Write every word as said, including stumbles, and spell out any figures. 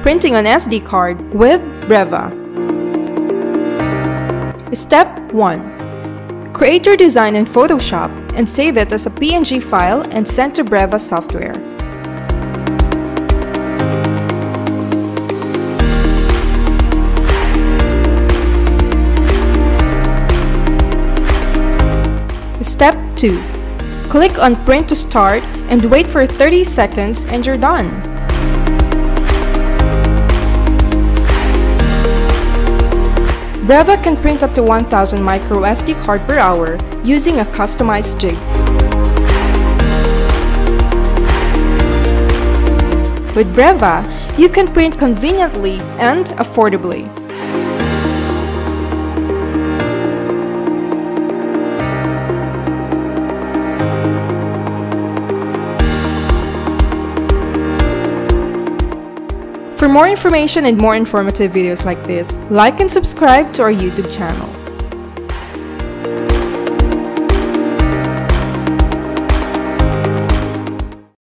printing an S D card with Breva. Step one. Create your design in Photoshop and save it as a P N G file and send to Breva software. Step two. Click on Print to start and wait for thirty seconds and you're done. Breva can print up to one thousand micro S D card per hour using a customized jig. With Breva, you can print conveniently and affordably. For more information and more informative videos like this, like and subscribe to our YouTube channel.